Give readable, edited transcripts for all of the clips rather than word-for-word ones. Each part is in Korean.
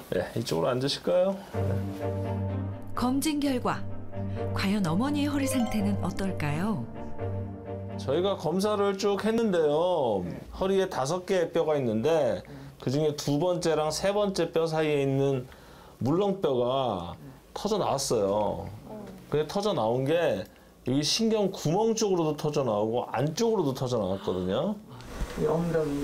네, 이쪽으로 앉으실까요? 검진 결과 과연 어머니의 허리 상태는 어떨까요? 저희가 검사를 쭉 했는데요. 허리에 5개의 뼈가 있는데 그중에 2번째랑 3번째 뼈 사이에 있는 물렁뼈가 터져 나왔어요. 근데 터져 나온 게 여기 신경 구멍 쪽으로도 터져 나오고 안쪽으로도 터져 나왔거든요. 엉덩이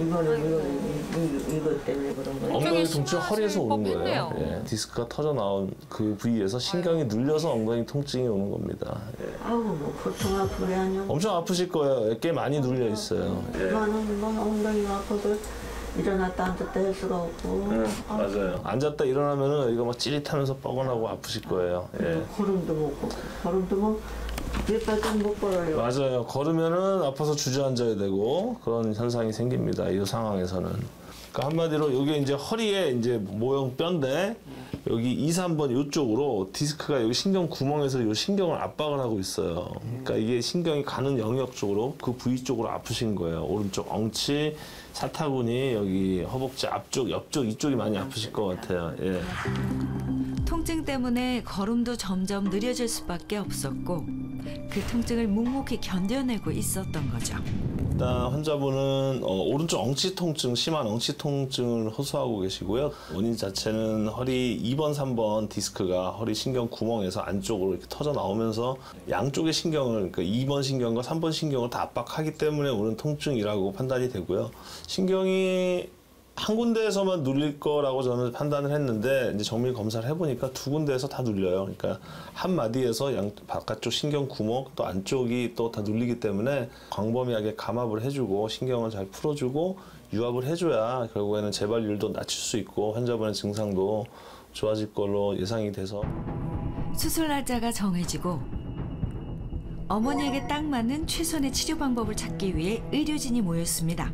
이거 때문에 그런 거예요. 엉덩이 통증 허리에서 오는 거예요. 법했네요. 예, 디스크가 터져 나온 그 부위에서 신경이 눌려서 엉덩이 통증이 오는 겁니다. 예. 아우 뭐 보통 아프래 하냐. 엄청 아프실 거예요. 꽤 많이 눌려 있어요. 예. 나는 뭐 엉덩이가 아파서 일어났다 앉았다 할 수가 없고. 맞아요. 앉았다 일어나면은 여기가 막 찌릿하면서 뻐근하고 아프실 거예요. 예. 걸음도 못 걷고 걸음도 뭐 몇 발짝 못 걸어요. 맞아요. 걸으면은 아파서 주저앉아야 되고 그런 현상이 생깁니다. 이 상황에서는. 그러니까 한마디로 여기 이제 허리에 이제 모형 뼈인데 여기 2, 3번 이쪽으로 디스크가 여기 신경 구멍에서 이 신경을 압박을 하고 있어요. 그러니까 이게 신경이 가는 영역 쪽으로 그 부위 쪽으로 아프신 거예요. 오른쪽 엉치, 사타구니, 여기 허벅지 앞쪽, 옆쪽 이쪽이 많이 아프실 것 같아요. 예. 통증 때문에 걸음도 점점 느려질 수밖에 없었고 그 통증을 묵묵히 견뎌내고 있었던 거죠. 일단 환자분은 오른쪽 엉치 통증, 심한 엉치 통증을 호소하고 계시고요. 원인 자체는 허리 2번, 3번 디스크가 허리 신경 구멍에서 안쪽으로 이렇게 터져 나오면서 양쪽의 신경을, 그러니까 2번 신경과 3번 신경을 다 압박하기 때문에 오는 통증이라고 판단이 되고요. 신경이 한 군데에서만 눌릴 거라고 저는 판단을 했는데 이제 정밀 검사를 해보니까 2군데에서 다 눌려요. 그러니까 한 마디에서 바깥쪽 신경 구멍 또 안쪽이 또 다 눌리기 때문에 광범위하게 감압을 해주고 신경을 잘 풀어주고 유압을 해줘야 결국에는 재발률도 낮출 수 있고 환자분의 증상도 좋아질 걸로 예상이 돼서 수술 날짜가 정해지고 어머니에게 딱 맞는 최선의 치료 방법을 찾기 위해 의료진이 모였습니다.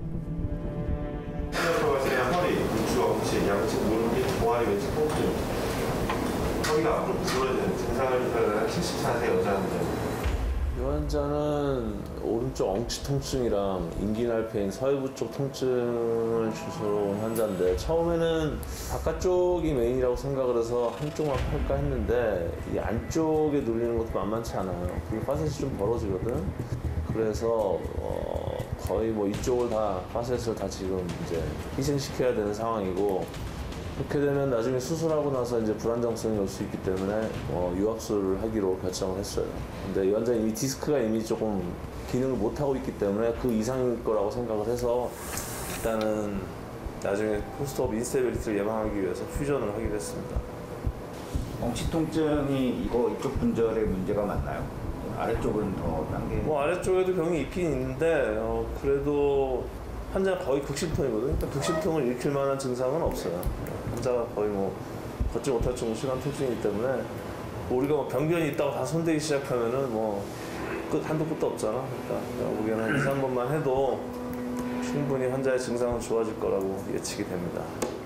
허리, 우측, 엉치, 양측, 무릎, 종아리, 왼쪽 통증. 허리가 앞으로 구부러지는 증상을 표현하는 74세 여자입니다. 이 환자는 오른쪽 엉치 통증이랑 인기날페인 서해부 쪽 통증을 주소로 온 환자인데 처음에는 바깥쪽이 메인이라고 생각을 해서 한쪽만 팔까 했는데 이 안쪽에 눌리는 것도 만만치 않아요. 그게 파셋이 좀 벌어지거든. 그래서 거의 뭐 이쪽을 다 파셋을 다 지금 이제 희생시켜야 되는 상황이고 그렇게 되면 나중에 수술하고 나서 이제 불안정성이 올 수 있기 때문에 유압술을 하기로 결정을 했어요. 근데 이 환자는 이미 디스크가 이미 조금 기능을 못 하고 있기 때문에 그 이상일 거라고 생각을 해서 일단은 나중에 포스트업 인스테빌리티를 예방하기 위해서 퓨전을 하기로 했습니다. 엉치 통증이 이쪽 분절에 문제가 많나요? 아래쪽은 더 단계? 뭐 아래쪽에도 병이 있긴 있는데 그래도 환자가 거의 극심통이거든요. 그러니까 극심통을 일으킬 만한 증상은 없어요. 환자가 거의 뭐 걷지 못할 정도 심한 통증이기 때문에 우리가 뭐 병변이 있다고 다 손대기 시작하면은 뭐 한도 끝도 없잖아. 그러니까 우리는 한 2, 3번만 해도 충분히 환자의 증상은 좋아질 거라고 예측이 됩니다.